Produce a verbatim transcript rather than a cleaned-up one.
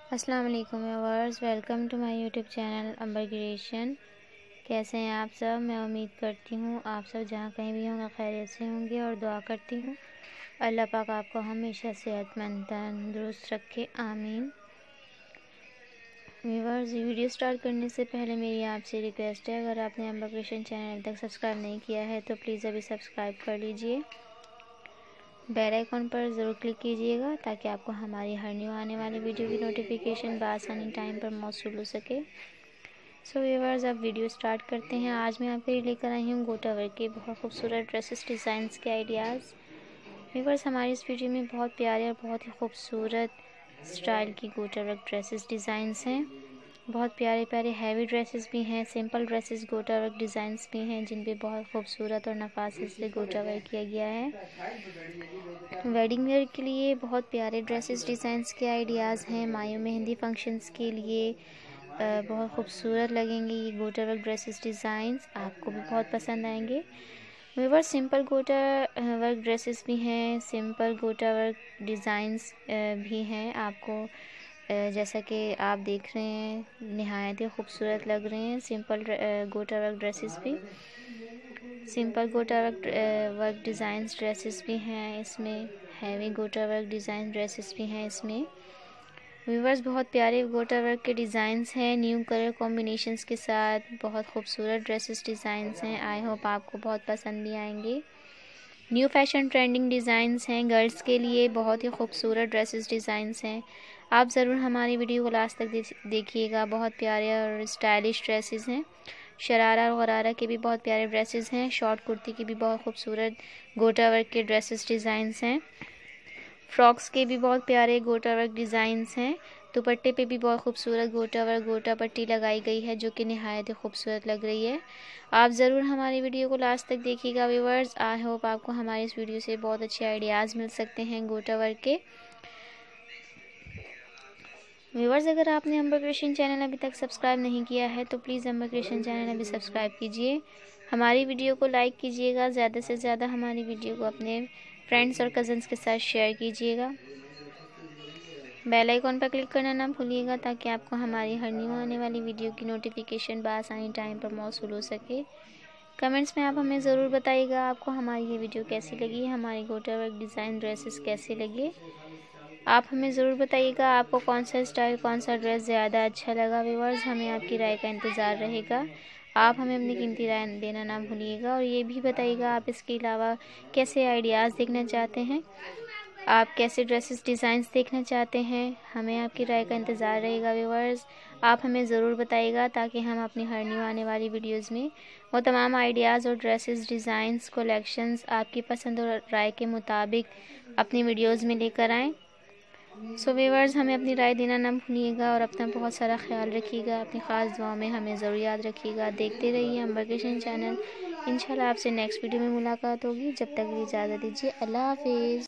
अस्सलाम वालेकुम viewers, welcome to my YouTube channel Ambar creation. कैसे हैं आप सब? मैं उम्मीद करती हूँ आप सब जहाँ कहीं भी होंगे खैरियत से होंगे और दुआ करती हूँ अल्लाह पाक आपको हमेशा सेहतमंद तंदुरुस्त रखे, आमीन। व्यूअर्स, वीडियो स्टार्ट करने से पहले मेरी आपसे रिक्वेस्ट है, अगर आपने अंबर क्रिएशन चैनल अभी तक सब्सक्राइब नहीं किया है तो प्लीज़ अभी सब्सक्राइब कर लीजिए। बेल आइकॉन पर ज़रूर क्लिक कीजिएगा ताकि आपको हमारी हर न्यू आने वाली वीडियो की नोटिफिकेशन बआसानी टाइम पर मौसूल हो सके। सो व्यूअर्स, अब वीडियो स्टार्ट करते हैं। आज मैं आपके लिए लेकर आई हूँ गोटा वर्क के बहुत खूबसूरत ड्रेसेस डिज़ाइंस के आइडियाज़। व्यूअर्स, हमारी इस वीडियो में बहुत प्यारे और बहुत ही खूबसूरत स्टाइल की गोटा वर्क ड्रेसेस डिज़ाइंस हैं। बहुत प्यारे प्यारे हैवी ड्रेसेस भी हैं, simple dresses gota work designs भी हैं जिन पे बहुत खूबसूरत और नफासत से गोटा वर्क किया गया है। वेडिंग वेयर के लिए बहुत प्यारे ड्रेसेस डिज़ाइंस के आइडियाज़ हैं। मायो मेहंदी फंक्शंस के लिए बहुत खूबसूरत लगेंगे ये गोटा वर्क ड्रेसेस डिज़ाइंस, आपको भी बहुत पसंद आएंगे। Viewers, simple gota work dresses भी हैं, सिंपल गोटा वर्क डिज़ाइंस भी हैं। आपको जैसा कि आप देख रहे हैं निहायत ही खूबसूरत लग रहे हैं सिंपल गोटा वर्क ड्रेसेस भी। Simple gota work work designs dresses भी हैं इसमें, हैवी गोटा वर्क डिज़ाइन ड्रेसेस भी हैं इसमें। व्यूअर्स, बहुत प्यारे गोटा वर्क के डिज़ाइंस हैं न्यू कलर कॉम्बिनेशंस के साथ, बहुत खूबसूरत ड्रेसेस डिज़ाइंस हैं। आई होप आपको बहुत पसंद भी आएंगे। न्यू फैशन ट्रेंडिंग डिज़ाइंस हैं गर्ल्स के लिए, बहुत ही खूबसूरत ड्रेसेस डिज़ाइंस हैं। आप ज़रूर हमारी वीडियो को लास्ट तक देखिएगा। बहुत प्यारे और स्टाइलिश ड्रेसेस हैं। शरारा और गरारा के भी बहुत प्यारे ड्रेसेस हैं। शॉर्ट कुर्ती की भी बहुत खूबसूरत गोटा वर्क के ड्रेसेस डिज़ाइंस हैं। फ्रॉक्स के भी बहुत प्यारे गोटा वर्क डिज़ाइंस हैं। दुपट्टे पे भी बहुत खूबसूरत गोटा वर्क गोटा पट्टी लगाई गई है जो कि निहायत ही खूबसूरत लग रही है। आप ज़रूर हमारी वीडियो को लास्ट तक देखिएगा व्यूअर्स। आई होप आपको हमारी इस वीडियो से बहुत अच्छे आइडियाज़ मिल सकते हैं गोटा वर्क के। व्यूअर्स, अगर आपने अंबर क्रिएशन चैनल अभी तक सब्सक्राइब नहीं किया है तो प्लीज़ अंबर क्रिएशन चैनल अभी सब्सक्राइब कीजिए। हमारी वीडियो को लाइक कीजिएगा, ज़्यादा से ज़्यादा हमारी वीडियो को अपने फ्रेंड्स और कज़न्स के साथ शेयर कीजिएगा। बेल आइकॉन पर क्लिक करना ना भूलिएगा ताकि आपको हमारी हर न्यू आने वाली वीडियो की नोटिफिकेशन बआसानी टाइम पर मौसूल हो सके। कमेंट्स में आप हमें ज़रूर बताइएगा आपको हमारी ये वीडियो कैसी लगी, हमारी गोटा वर्क डिज़ाइन ड्रेसेस कैसे लगे। आप हमें ज़रूर बताइएगा आपको कौन सा स्टाइल, कौन सा ड्रेस ज़्यादा अच्छा लगा। व्यूअर्स, हमें आपकी राय का इंतज़ार रहेगा। आप हमें अपनी कीमती राय देना ना भूलिएगा और ये भी बताइएगा आप इसके अलावा कैसे आइडियाज़ देखना चाहते हैं, आप कैसे ड्रेसेस डिज़ाइंस देखना चाहते हैं। हमें आपकी राय का इंतज़ार रहेगा व्यूअर्स। आप हमें ज़रूर बताइएगा ताकि हम अपनी हर न्यू आने वाली वीडियोस में वो तमाम आइडियाज़ और ड्रेसेस डिज़ाइंस कलेक्शंस आपकी पसंद और राय के मुताबिक अपनी वीडियोस में लेकर आएँ। सो व्यूअर्स, हमें अपनी राय देना ना भूलिएगा और अपना बहुत सारा ख्याल रखिएगा। अपनी ख़ास दुआ में हमें ज़रूर याद रखिएगा। देखते रहिए अंबर क्रिएशन चैनल। इंशाल्लाह आपसे नेक्स्ट वीडियो में मुलाकात होगी। जब तक इजाज़त दीजिए, अल्लाह हाफिज़।